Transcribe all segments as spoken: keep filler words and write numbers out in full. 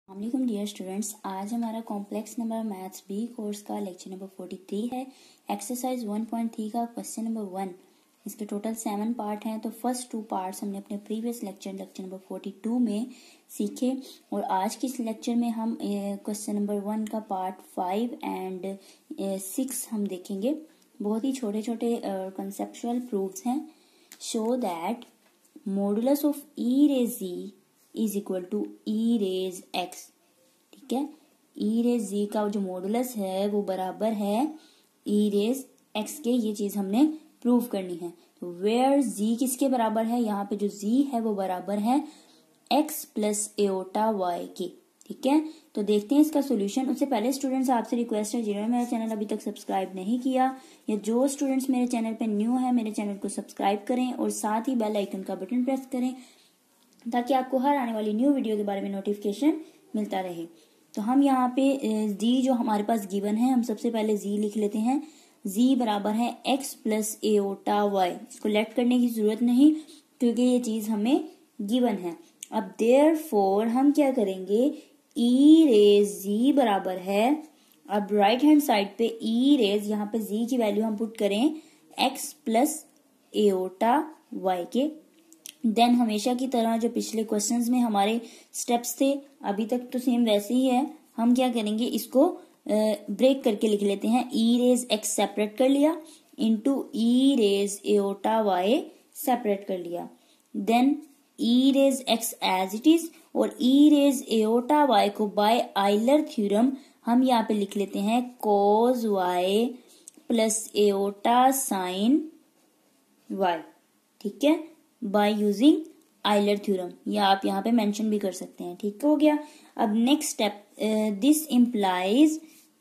अस्सलाम dear students, आज हमारा complex number maths B course का लेक्चर नंबर तैंतालीस है। एक्सरसाइज वन पॉइंट थ्री का क्वेश्चन नंबर वन। इसके टोटल सेवन पार्ट हैं। तो फर्स्ट टू पार्ट्स हमने अपने प्रीवियस लेक्चर लेक्चर नंबर बयालीस में सीखे और आज के इस लेक्चर में हम क्वेश्चन नंबर वन का पार्ट फाइव एंड सिक्स हम देखेंगे। बहुत ही छोटे छोटे कंसेप्चुअल प्रूफ्स हैं। Show that modulus of e raise z is equal to e raise x. ठीक है, ई रेज जी का जो मॉडुलस है वो बराबर है ई रेज एक्स के। ये चीज हमने प्रूव करनी है। तो वेयर जी किसके बराबर है, यहाँ पे जो जी है वो बराबर है एक्स प्लस एओटा वाई के। ठीक है, तो देखते हैं इसका सोल्यूशन। उससे पहले स्टूडेंट्स आपसे रिक्वेस्ट है, जिन्होंने मेरा चैनल अभी तक सब्सक्राइब नहीं किया या जो स्टूडेंट्स मेरे चैनल पे न्यू है, मेरे चैनल को सब्सक्राइब करें और साथ ही बेल आइकन का बटन प्रेस करें ताकि आपको हर आने वाली न्यू वीडियो के बारे में नोटिफिकेशन मिलता रहे। तो हम यहाँ पे जी जो हमारे पास गिवन है, हम सबसे पहले जी लिख लेते हैं। जी बराबर है एक्स प्लस एओटा वाई। इसको लेट करने की जरूरत नहीं क्योंकि ये चीज हमें गिवन है। अब देयरफॉर हम क्या करेंगे, ई रेज जी बराबर है, अब राइट हैंड साइड पे ई रेज, यहाँ पे जी की वैल्यू हम पुट करें एक्स प्लस एओटा वाई के। देन हमेशा की तरह जो पिछले क्वेश्चंस में हमारे स्टेप्स थे अभी तक तो सेम वैसे ही है। हम क्या करेंगे, इसको ब्रेक करके लिख लेते हैं। ई रेज एक्स सेपरेट कर लिया into e raise iota y separate कर लिया। Then e raise x as it is और ई रेज एओटा वाई को बाय आइलर थ्योरम हम यहाँ पे लिख लेते हैं cos y plus iota sine y. ठीक है, बाय यूजिंग आइलर थ्योरम, या आप यहाँ पे मेंशन भी कर सकते हैं। ठीक हो गया। अब next step, this implies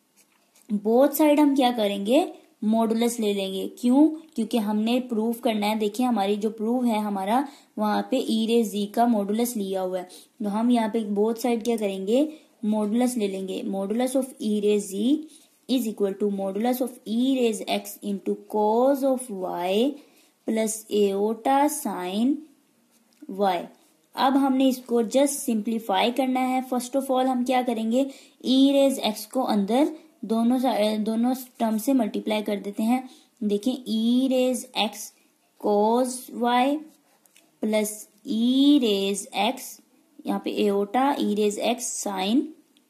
both side हम क्या करेंगे, मॉडुलस ले लेंगे। क्यों, क्योंकि हमने प्रूव करना है। देखिए हमारी जो प्रूव है हमारा वहां पे ई रेज जी का मॉडुलस लिया हुआ है, तो हम यहाँ पे बोथ साइड क्या करेंगे, मॉडुलस ले लेंगे। Modulus of e raise z is equal to modulus of e raise x into cos of y plus iota sine y. अब हमने इसको जस्ट सिंप्लीफाई करना है। फर्स्ट ऑफ ऑल हम क्या करेंगे, ई रेज एक्स को अंदर दोनों दोनों टर्म से मल्टीप्लाई कर देते हैं। देखिए e raise x cos y plus e raise x, यहाँ पे iota e raise x sine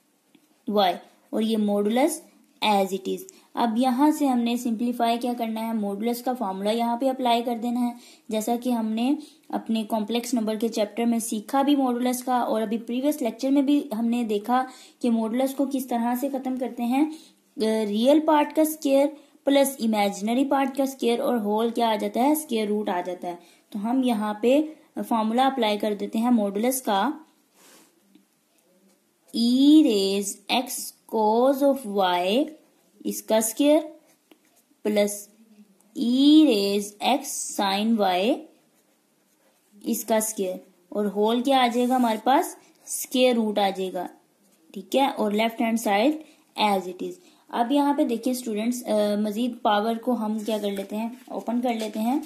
y और ये मॉडुलस एज इट इज। अब यहाँ से हमने सिंप्लीफाई क्या करना है, मॉडुलस का फॉर्मूला यहाँ पे अप्लाई कर देना है। जैसा कि हमने अपने कॉम्प्लेक्स नंबर के चैप्टर में सीखा भी मॉडुलस का, और अभी प्रीवियस लेक्चर में भी हमने देखा कि मॉडुलस को किस तरह से खत्म करते हैं। रियल पार्ट का स्क्वायर प्लस इमेजिनरी पार्ट का स्क्वायर और होल क्या आ जाता है, स्क्वायर रूट आ जाता है। तो हम यहाँ पे फॉर्मूला अप्लाई कर देते हैं मॉडुलस का, e raise x cos of y इसका square plus e raise x sine y इसका स्क्वायर और होल क्या आ जाएगा हमारे पास, स्क्वायर रूट आ जाएगा। ठीक है, और left hand side as it is. अब यहाँ पे देखिए स्टूडेंट्स, मजीद पावर को हम क्या कर लेते हैं, ओपन कर लेते हैं।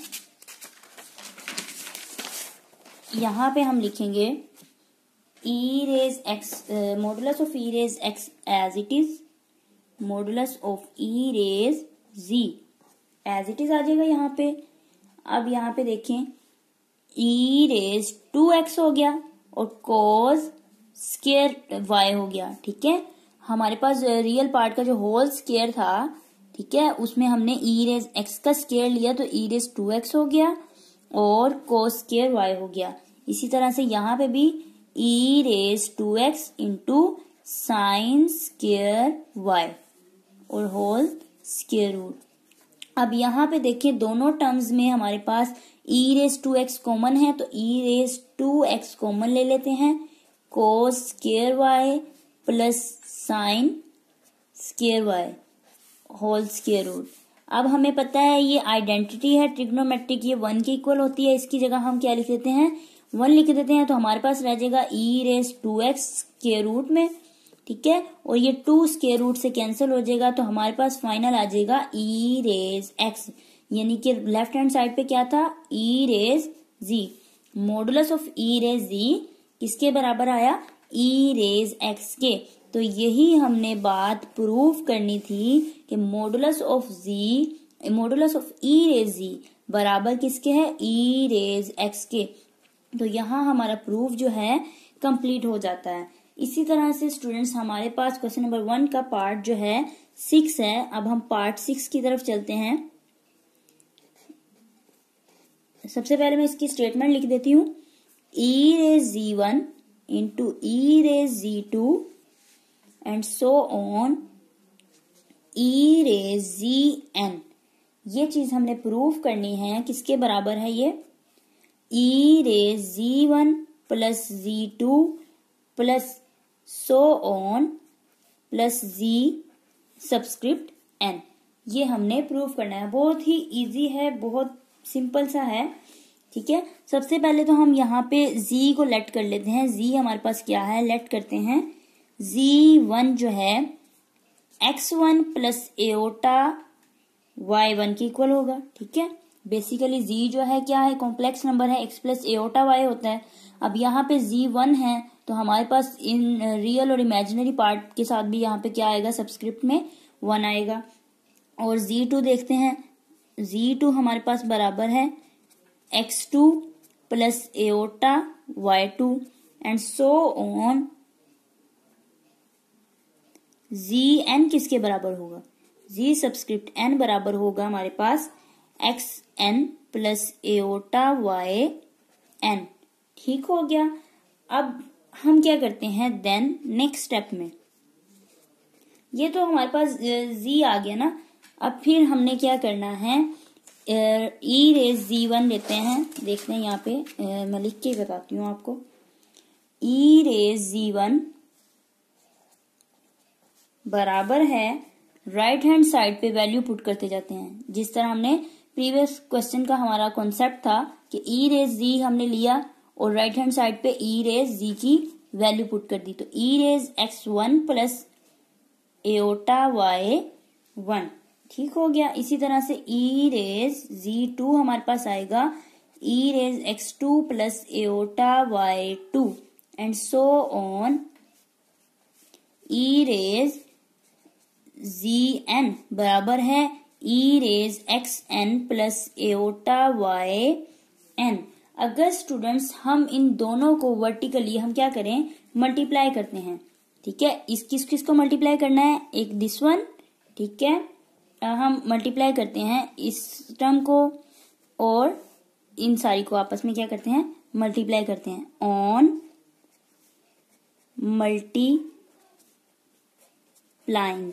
यहाँ पे हम लिखेंगे e raise x, modulus of e raise x as it is, modulus of e raise z as it is आ जाएगा यहाँ पे। अब यहाँ पे देखें ई रेज टू एक्स हो गया और कोस स्क्वायर वाई हो गया। ठीक है, हमारे पास रियल पार्ट का जो होल स्क्वायर था, ठीक है, उसमें हमने ई रेज एक्स का स्क्वायर लिया तो ई रेज टू एक्स हो गया और कोस स्क्वायर वाई हो गया। इसी तरह से यहाँ पे भी e raise two x into sine square y और होल स्क्वायर रूट। अब यहाँ पे देखिए दोनों टर्म्स में हमारे पास e raise two x common है, तो e raise two x common ले लेते हैं। Cos square y plus sine square y whole square root. अब हमें पता है ये आइडेंटिटी है ट्रिग्नोमेट्रिक, ये वन के इक्वल होती है। इसकी जगह हम क्या लिख देते हैं, वन लिख देते हैं। तो हमारे पास रह जाएगा e raise two x square root में। ठीक है, और ये टू स्क्वायर रूट से कैंसिल हो जाएगा तो हमारे पास फाइनल आ जाएगा ई रेज एक्स, यानी कि लेफ्ट हैंड साइड पे क्या था, e raise z. Modulus of e raise z किसके बराबर आया, ई रेज एक्स के। तो यही हमने बात प्रूव करनी थी कि modulus of z modulus of e raise z बराबर किसके है, ई रेज एक्स के। तो यहाँ हमारा प्रूफ जो है कंप्लीट हो जाता है। इसी तरह से स्टूडेंट्स हमारे पास क्वेश्चन नंबर वन का पार्ट जो है सिक्स है। अब हम पार्ट सिक्स की तरफ चलते हैं। सबसे पहले मैं इसकी स्टेटमेंट लिख देती हूँ, e raise z one into e raise z two and so on e raise z n. ये चीज हमने प्रूफ करनी है, किसके बराबर है ये, e raise z one plus z two plus so on plus z subscript n. ये हमने प्रूफ करना है। बहुत ही इजी है, बहुत सिंपल सा है। ठीक है, सबसे पहले तो हम यहाँ पे z को लेट कर लेते हैं। z हमारे पास क्या है, लेट करते हैं। जी वन जो है x one plus iota y one के इक्वल होगा। ठीक है, बेसिकली z जो है क्या है, कॉम्प्लेक्स नंबर है, x प्लस एओटा वाई होता है। अब यहाँ पे जी वन है तो हमारे पास इन रियल और इमेजिनरी पार्ट के साथ भी यहाँ पे क्या आएगा, सब्सक्रिप्ट में वन आएगा। और जी टू देखते हैं, जी टू हमारे पास बराबर है x two plus iota y two and so on. Z n किसके बराबर होगा, जी सब्सक्रिप्ट एन बराबर होगा हमारे पास x n plus iota y n. ठीक हो गया। अब हम क्या करते हैं, देन नेक्स्ट स्टेप में, ये तो हमारे पास जी आ गया ना। अब फिर हमने क्या करना है, ई रेज जी वन लेते हैं। देखते हैं यहाँ पे ए, मैं लिख के बताती हूँ आपको। ई रेज जी वन बराबर है, राइट हैंड साइड पे वैल्यू पुट करते जाते हैं। जिस तरह हमने प्रीवियस क्वेश्चन का हमारा कॉन्सेप्ट था कि ई रेज जी हमने लिया और राइट हैंड साइड पे ई रेज जी की वैल्यू पुट कर दी। तो e raise x one plus iota y one. ठीक हो गया। इसी तरह से ई रेज जी टू हमारे पास आएगा e raise x two plus iota y two and so on e raise z n बराबर है e raise x n plus iota y n. अगर स्टूडेंट्स हम इन दोनों को वर्टिकली हम क्या करें, मल्टीप्लाई करते हैं। ठीक है, इस किस किस को मल्टीप्लाई करना है, एक दिस वन। ठीक है, हम मल्टीप्लाई करते हैं इस टर्म को और इन सारी को आपस में क्या करते हैं, मल्टीप्लाई करते हैं। On multiplying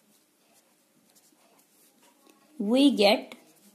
we get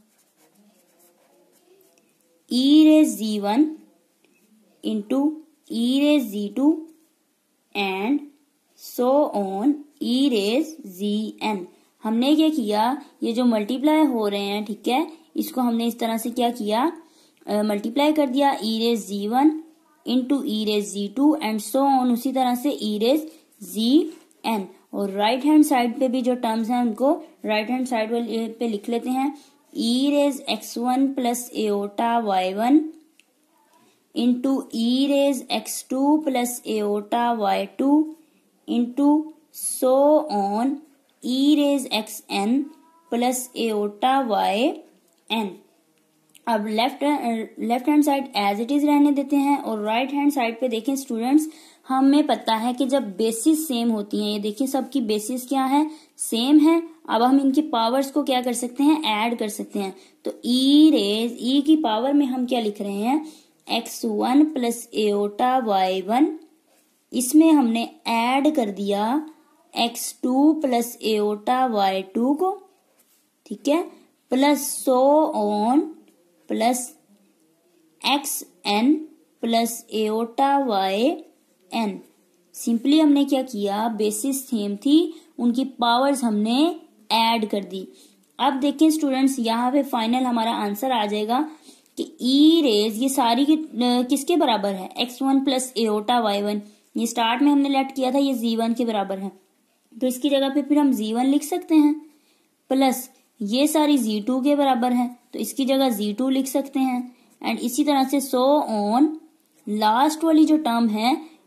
e raise z one into e raise z two and so on e raise z n. हमने क्या किया, ये जो मल्टीप्लाई हो रहे हैं, ठीक है, इसको हमने इस तरह से क्या किया, मल्टीप्लाई कर दिया e raise z one into e raise z two and so on, उसी तरह से ई रेज जी एन। और राइट हैंड साइड पे भी जो टर्म्स हैं उनको राइट हैंड साइड पे लिख लेते हैं। E raise x one plus iota y one into e raise x two plus iota y two into so on e raise x n plus iota y n. अब left left hand side as it is रहने देते हैं और right hand side पे देखें students, हमें पता है कि जब बेसिस सेम होती हैं, ये देखिए सबकी बेसिस क्या है, सेम है। अब हम इनकी पावर्स को क्या कर सकते हैं, ऐड कर सकते हैं। तो ई रेज ई की पावर में हम क्या लिख रहे हैं, x one plus iota y one, इसमें हमने ऐड कर दिया x two plus iota y two को, ठीक है, plus so on plus x n plus iota y n. Simply हमने क्या किया, बेसिस सेम थी, उनकी पावर्स हमने ऐड कर दी। अब देखें स्टूडेंट्स, यहाँ पे फाइनल हमारा आंसर आ जाएगा कि ई रेज ये सारी की, किसके बराबर है, x one plus iota y one. ये स्टार्ट में हमने लेट किया था, ये जी वन के बराबर है, तो इसकी जगह पे फिर हम जी वन लिख सकते हैं, प्लस ये सारी जी टू के बराबर है तो इसकी जगह जी टू लिख सकते हैं। एंड इसी तरह से सो ऑन लास्ट वाली जो टर्म है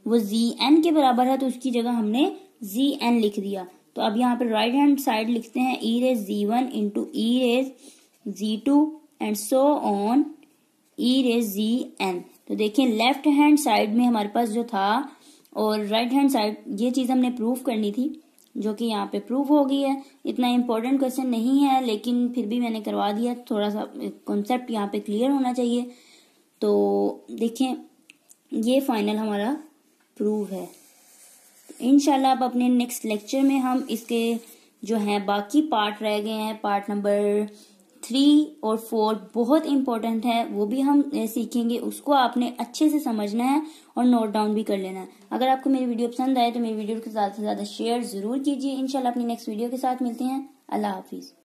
वो जी एन के बराबर है, तो उसकी जगह हमने जी एन लिख दिया। तो अब यहाँ पे राइट हैंड साइड लिखते हैं e raise z one into e raise z two and so on e raise z n. तो देखिए लेफ्ट हैंड साइड में हमारे पास जो था और राइट हैंड साइड, ये चीज हमने प्रूव करनी थी जो कि यहाँ पे प्रूव हो गई है। इतना इम्पोर्टेंट क्वेश्चन नहीं है लेकिन फिर भी मैंने करवा दिया, थोड़ा सा कॉन्सेप्ट यहाँ पे क्लियर होना चाहिए। तो देखें ये फाइनल हमारा प्रूव है। इंशाल्लाह अब अपने नेक्स्ट लेक्चर में हम इसके जो है बाकी पार्ट रह गए हैं, पार्ट नंबर थ्री और फोर बहुत इंपॉर्टेंट है, वो भी हम सीखेंगे। उसको आपने अच्छे से समझना है और नोट डाउन भी कर लेना है। अगर आपको मेरी वीडियो पसंद आए तो मेरी वीडियो को ज्यादा से ज्यादा शेयर जरूर कीजिए। इंशाल्लाह अपनी नेक्स्ट वीडियो के साथ मिलते हैं। अल्लाह हाफिज।